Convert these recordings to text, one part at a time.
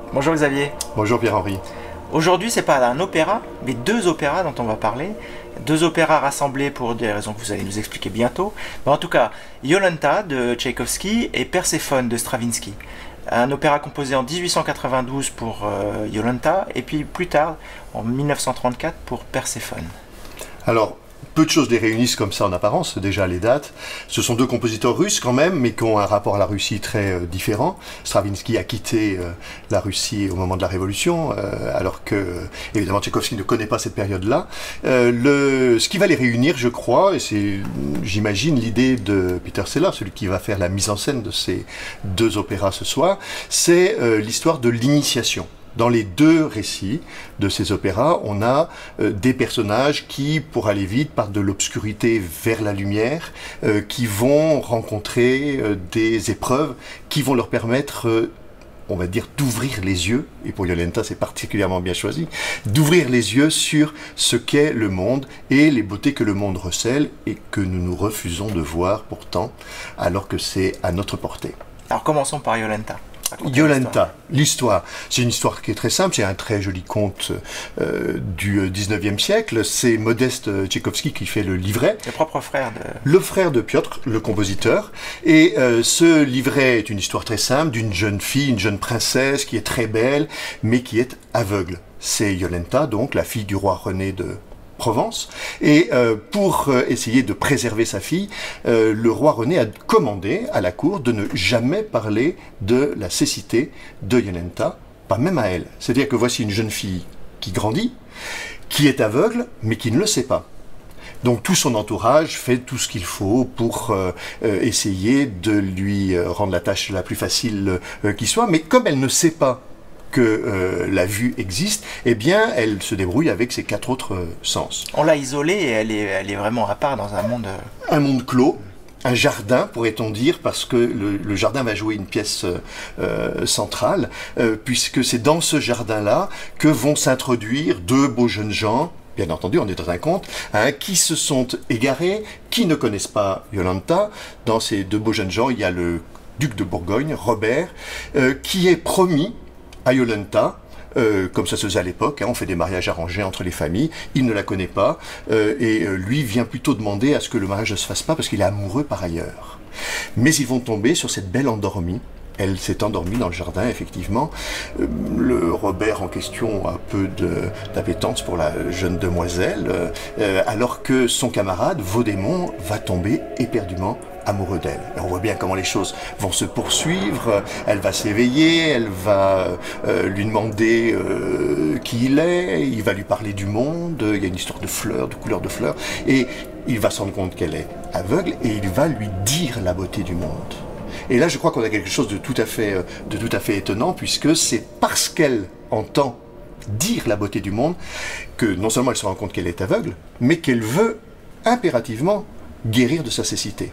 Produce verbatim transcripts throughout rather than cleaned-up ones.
Bonjour Xavier. Bonjour Pierre-Henri. Aujourd'hui, c'est pas un opéra, mais deux opéras dont on va parler. Deux opéras rassemblés pour des raisons que vous allez nous expliquer bientôt. Mais en tout cas, Iolanta de Tchaïkovski et Perséphone de Stravinsky. Un opéra composé en dix-huit cent quatre-vingt-douze pour euh, Iolanta et puis plus tard, en mille neuf cent trente-quatre, pour Perséphone. Alors, peu de choses les réunissent comme ça en apparence, déjà les dates. Ce sont deux compositeurs russes quand même, mais qui ont un rapport à la Russie très euh, différent. Stravinsky a quitté euh, la Russie au moment de la Révolution, euh, alors que, euh, évidemment, Tchaïkovski ne connaît pas cette période-là. Euh, le, ce qui va les réunir, je crois, et c'est, j'imagine, l'idée de Peter Sellars, celui qui va faire la mise en scène de ces deux opéras ce soir, c'est euh, l'histoire de l'initiation. Dans les deux récits de ces opéras, on a euh, des personnages qui, pour aller vite, partent de l'obscurité vers la lumière, euh, qui vont rencontrer euh, des épreuves qui vont leur permettre, euh, on va dire, d'ouvrir les yeux, et pour Iolanta c'est particulièrement bien choisi, d'ouvrir les yeux sur ce qu'est le monde et les beautés que le monde recèle et que nous nous refusons de voir pourtant, alors que c'est à notre portée. Alors commençons par Iolanta. Iolanta, l'histoire, c'est une histoire qui est très simple, c'est un très joli conte euh, du dix-neuvième siècle, c'est Modeste Tchaïkovski qui fait le livret. Le propre frère de... Le frère de Piotr, le compositeur, et euh, ce livret est une histoire très simple d'une jeune fille, une jeune princesse qui est très belle, mais qui est aveugle. C'est Iolanta, donc la fille du roi René de Provence, et euh, pour euh, essayer de préserver sa fille, euh, le roi René a commandé à la cour de ne jamais parler de la cécité de Iolanta, pas même à elle. C'est-à-dire que voici une jeune fille qui grandit, qui est aveugle, mais qui ne le sait pas. Donc tout son entourage fait tout ce qu'il faut pour euh, euh, essayer de lui euh, rendre la tâche la plus facile euh, qui soit, mais comme elle ne sait pas que euh, la vue existe, eh bien, elle se débrouille avec ses quatre autres euh, sens. On l'a isolée et elle est, elle est vraiment à part dans un monde... Un monde clos, un jardin, pourrait-on dire, parce que le, le jardin va jouer une pièce euh, centrale, euh, puisque c'est dans ce jardin-là que vont s'introduire deux beaux jeunes gens. Bien entendu, on est dans un conte, hein, qui se sont égarés, qui ne connaissent pas Iolanta. Dans ces deux beaux jeunes gens, il y a le duc de Bourgogne, Robert, euh, qui est promis à Iolanta, euh, comme ça se faisait à l'époque, hein, on fait des mariages arrangés entre les familles, il ne la connaît pas, euh, et euh, lui vient plutôt demander à ce que le mariage ne se fasse pas parce qu'il est amoureux par ailleurs. Mais ils vont tomber sur cette belle endormie. Elle s'est endormie dans le jardin, effectivement. Euh, le Robert en question a peu d'appétence pour la jeune demoiselle, euh, alors que son camarade, Vaudémont, va tomber éperdument amoureux d'elle. Et on voit bien comment les choses vont se poursuivre, elle va s'éveiller, elle va euh, lui demander euh, qui il est, il va lui parler du monde, il y a une histoire de fleurs, de couleurs de fleurs, et il va se rendre compte qu'elle est aveugle, et il va lui dire la beauté du monde. Et là, je crois qu'on a quelque chose de tout à fait, de tout à fait étonnant, puisque c'est parce qu'elle entend dire la beauté du monde que non seulement elle se rend compte qu'elle est aveugle, mais qu'elle veut impérativement guérir de sa cécité.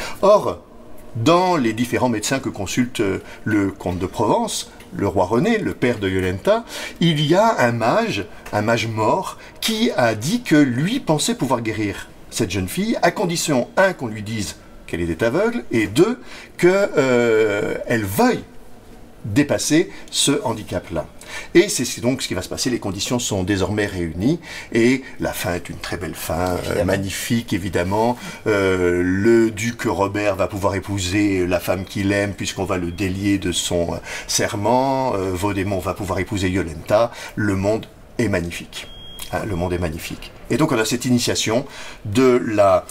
Or, dans les différents médecins que consulte le comte de Provence, le roi René, le père de Iolanta, il y a un mage, un mage mort, qui a dit que lui pensait pouvoir guérir cette jeune fille, à condition, un, qu'on lui dise qu'elle était aveugle, et deux, qu'elle euh, veuille dépasser ce handicap-là. Et c'est donc ce qui va se passer, les conditions sont désormais réunies, et la fin est une très belle fin, euh, magnifique évidemment. Euh, le duc Robert va pouvoir épouser la femme qu'il aime, puisqu'on va le délier de son euh, serment, euh, Vaudémont va pouvoir épouser Iolanta, le monde est magnifique. Hein, le monde est magnifique. Et donc on a cette initiation de la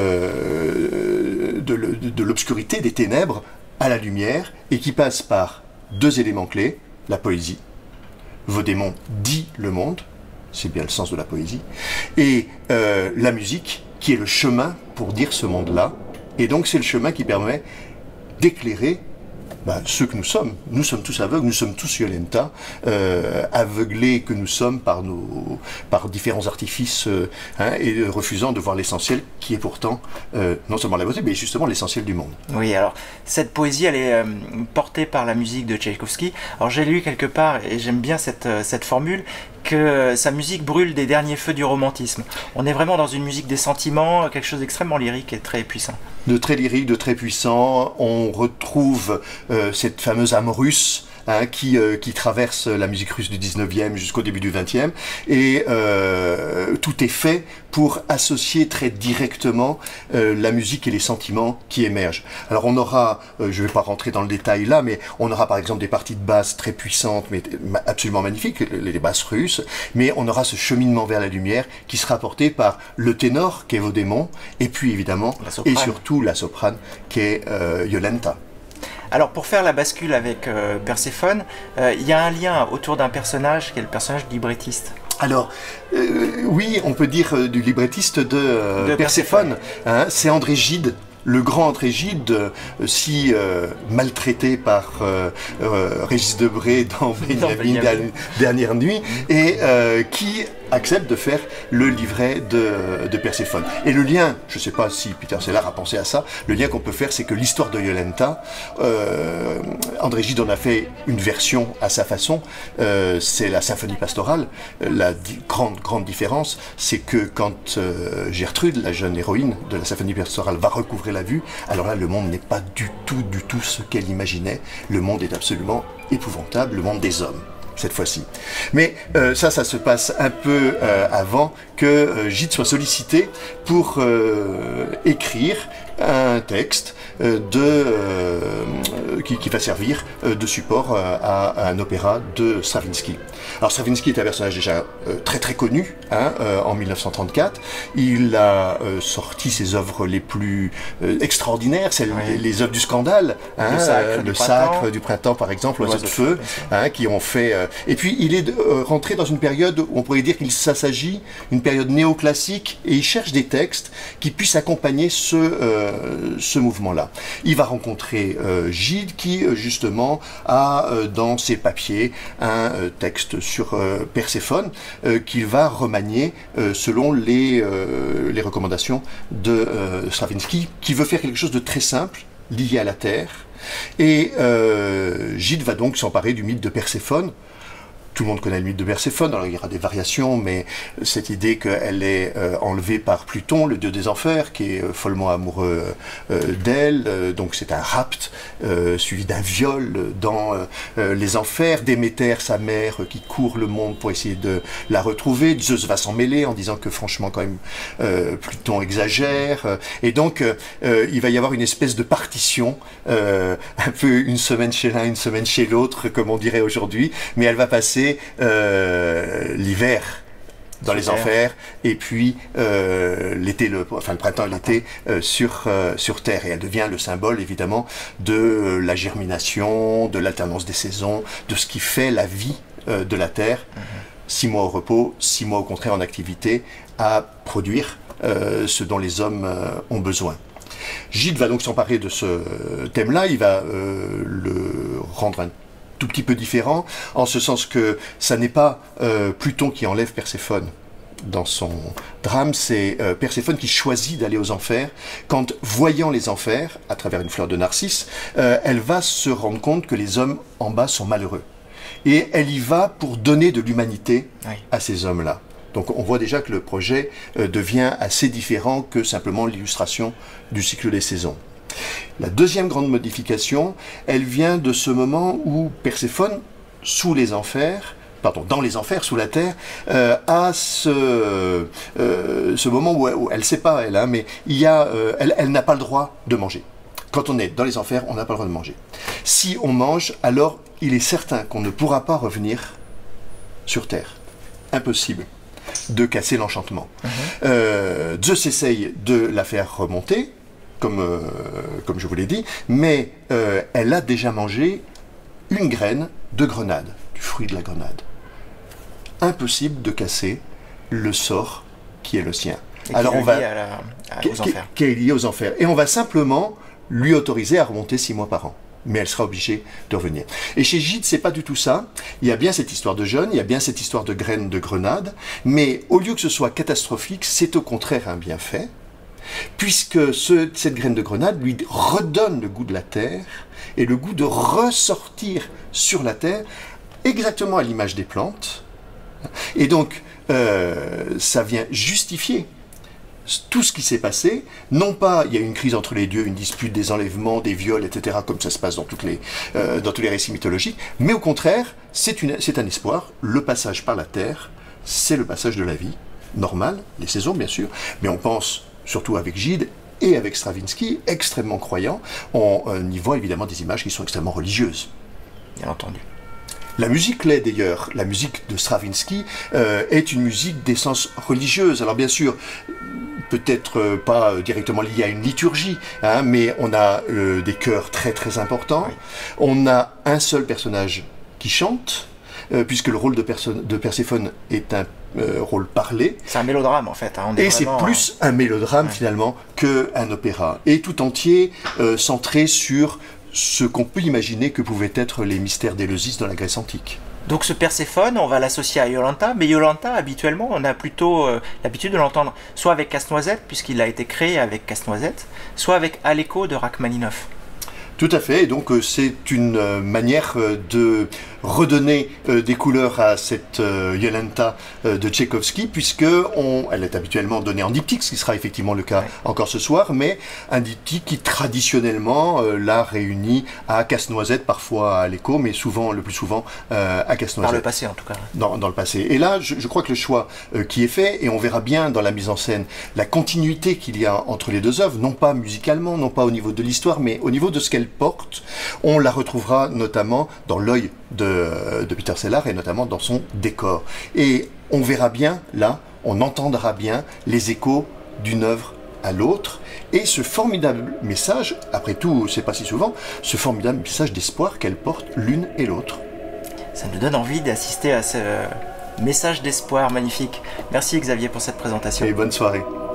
euh, de l'obscurité, des ténèbres à la lumière, et qui passe par deux éléments clés, la poésie. Vaudémont dit le monde, c'est bien le sens de la poésie, et euh, la musique, qui est le chemin pour dire ce monde-là, et donc c'est le chemin qui permet d'éclairer ben, ce que nous sommes. Nous sommes tous aveugles, nous sommes tous Iolanta, euh, aveuglés que nous sommes par, nos, par différents artifices, euh, hein, et refusant de voir l'essentiel, qui est pourtant euh, non seulement la beauté, mais justement l'essentiel du monde. Oui, alors cette poésie, elle est euh, portée par la musique de Tchaïkovski. Alors j'ai lu quelque part, et j'aime bien cette, cette formule, que sa musique brûle des derniers feux du romantisme. On est vraiment dans une musique des sentiments, quelque chose d'extrêmement lyrique et très puissant. De très lyrique, de très puissant. On retrouve euh, cette fameuse âme russe, hein, qui, euh, qui traverse la musique russe du dix-neuvième jusqu'au début du vingtième, et euh, tout est fait pour associer très directement euh, la musique et les sentiments qui émergent. Alors on aura, euh, je ne vais pas rentrer dans le détail là, mais on aura par exemple des parties de basse très puissantes, mais absolument magnifiques, les, les basses russes, mais on aura ce cheminement vers la lumière qui sera porté par le ténor, qui est Vaudémont, et puis évidemment, et surtout la soprane, qui est euh, Jolenta. Alors pour faire la bascule avec euh, Perséphone, euh, il y a un lien autour d'un personnage qui est le personnage du librettiste. Alors, euh, oui, on peut dire euh, du librettiste de, euh, de Perséphone. Hein, c'est André Gide, le grand André Gide, euh, si euh, maltraité par euh, euh, Régis Debray dans Benjamin Dernière Nuit, et euh, qui accepte de faire le livret de, de Perséphone. Et le lien, je ne sais pas si Peter Sellars a pensé à ça, le lien qu'on peut faire, c'est que l'histoire de Jolenta, euh, André Gide en a fait une version à sa façon, euh, c'est la symphonie pastorale. La di grande, grande différence, c'est que quand euh, Gertrude, la jeune héroïne de la symphonie pastorale, va recouvrer la vue, alors là, le monde n'est pas du tout, du tout ce qu'elle imaginait. Le monde est absolument épouvantable, le monde des hommes, cette fois-ci. Mais euh, ça, ça se passe un peu euh, avant que euh, Gide soit sollicité pour euh, écrire un texte euh, de, euh, qui, qui va servir euh, de support euh, à, à un opéra de Stravinsky. Alors Stravinsky est un personnage déjà euh, très très connu, hein, euh, en mille neuf cent trente-quatre. Il a euh, sorti ses œuvres les plus euh, extraordinaires, celles, oui. les, les œuvres du scandale, hein, le Sacre, euh, du, le Sacre du printemps par exemple, L'Oiseau de feu, hein, qui ont fait... Euh, et puis il est euh, rentré dans une période où on pourrait dire qu'il s'agit une période néoclassique, et il cherche des textes qui puissent accompagner ce, euh, ce mouvement-là. Il va rencontrer euh, Gide qui euh, justement a euh, dans ses papiers un euh, texte sur euh, Perséphone euh, qu'il va remanier euh, selon les, euh, les recommandations de euh, Stravinsky, qui veut faire quelque chose de très simple, lié à la terre. Et euh, Gide va donc s'emparer du mythe de Perséphone. Tout le monde connaît le mythe de Perséphone, alors il y aura des variations, mais cette idée qu'elle est euh, enlevée par Pluton, le dieu des enfers, qui est euh, follement amoureux euh, d'elle, euh, donc c'est un rapt euh, suivi d'un viol dans euh, les enfers. Déméter, sa mère, euh, qui court le monde pour essayer de la retrouver. Zeus va s'en mêler en disant que franchement quand même euh, Pluton exagère, euh, et donc euh, il va y avoir une espèce de partition, euh, un peu une semaine chez l'un, une semaine chez l'autre, comme on dirait aujourd'hui, mais elle va passer Euh, l'hiver dans les enfers, et puis euh, l'été, le, enfin le printemps et l'été euh, sur, euh, sur Terre. Et elle devient le symbole évidemment de euh, la germination, de l'alternance des saisons, de ce qui fait la vie euh, de la Terre. Mm-hmm. Six mois au repos, six mois au contraire en activité, à produire euh, ce dont les hommes euh, ont besoin. Gide va donc s'emparer de ce thème-là, il va euh, le rendre un tout petit peu différent, en ce sens que ça n'est pas euh, Pluton qui enlève Perséphone dans son drame, c'est euh, Perséphone qui choisit d'aller aux enfers, quand, voyant les enfers, à travers une fleur de narcisse, euh, elle va se rendre compte que les hommes en bas sont malheureux. Et elle y va pour donner de l'humanité oui. à ces hommes-là. Donc on voit déjà que le projet euh, devient assez différent que simplement l'illustration du cycle des saisons. La deuxième grande modification, elle vient de ce moment où Perséphone, sous les enfers, pardon, dans les enfers, sous la terre, euh, a ce, euh, ce moment où, où elle ne sait pas, elle, hein, mais il y a, euh, elle, elle n'a pas le droit de manger. Quand on est dans les enfers, on n'a pas le droit de manger. Si on mange, alors il est certain qu'on ne pourra pas revenir sur terre. Impossible de casser l'enchantement. Mm-hmm. euh, Zeus essaye de la faire remonter, Comme, euh, comme je vous l'ai dit, mais euh, elle a déjà mangé une graine de grenade, du fruit de la grenade. Impossible de casser le sort qui est le sien. Et Alors qui on va, à la, à, aux qui, enfers. qui est lié aux enfers. Et on va simplement lui autoriser à remonter six mois par an. Mais elle sera obligée de revenir. Et chez Gide, c'est pas du tout ça. Il y a bien cette histoire de jeûne, il y a bien cette histoire de graines de grenade, mais au lieu que ce soit catastrophique, c'est au contraire un bienfait, puisque ce, cette graine de grenade lui redonne le goût de la terre et le goût de ressortir sur la terre, exactement à l'image des plantes. Et donc, euh, ça vient justifier tout ce qui s'est passé, non pas il y a une crise entre les dieux, une dispute, des enlèvements, des viols, et cetera, comme ça se passe dans, toutes les, euh, dans tous les récits mythologiques, mais au contraire, c'est une, c'est un espoir. Le passage par la terre, c'est le passage de la vie, normal, les saisons bien sûr, mais on pense, surtout avec Gide, et avec Stravinsky, extrêmement croyant, on euh, y voit évidemment des images qui sont extrêmement religieuses. Bien entendu. La musique l'est d'ailleurs. La musique de Stravinsky euh, est une musique d'essence religieuse. Alors bien sûr, peut-être euh, pas directement liée à une liturgie, hein, mais on a euh, des chœurs très très importants. Oui. On a un seul personnage qui chante, euh, puisque le rôle de, de Perséphone est un euh, rôle parlé. C'est un mélodrame en fait. Hein. On est Et vraiment, c'est plus un mélodrame ouais. finalement qu'un opéra. Et tout entier euh, centré sur ce qu'on peut imaginer que pouvaient être les mystères d'Éleusis dans la Grèce antique. Donc ce Perséphone, on va l'associer à Iolanta, mais Iolanta, habituellement, on a plutôt euh, l'habitude de l'entendre soit avec Casse-Noisette, puisqu'il a été créé avec Casse-Noisette, soit avec Aleko de Rachmaninoff. Tout à fait, et donc euh, c'est une euh, manière euh, de redonner euh, des couleurs à cette euh, Iolanta euh, de Tchaïkovski, puisque on, elle est habituellement donnée en diptyque, ce qui sera effectivement le cas ouais. encore ce soir, mais un diptyque qui traditionnellement euh, l'a réuni à Casse-Noisette, parfois à Aleko, mais souvent, le plus souvent euh, à Casse-Noisette. Dans le passé en tout cas. Dans, dans le passé. Et là, je, je crois que le choix euh, qui est fait, et on verra bien dans la mise en scène la continuité qu'il y a entre les deux œuvres, non pas musicalement, non pas au niveau de l'histoire, mais au niveau de ce qu'elle porte, on la retrouvera notamment dans l'œil de, de Peter Sellars et notamment dans son décor. Et on verra bien, là, on entendra bien les échos d'une œuvre à l'autre, et ce formidable message, après tout, c'est pas si souvent, ce formidable message d'espoir qu'elles portent l'une et l'autre. Ça nous donne envie d'assister à ce message d'espoir magnifique. Merci Xavier pour cette présentation. Et bonne soirée.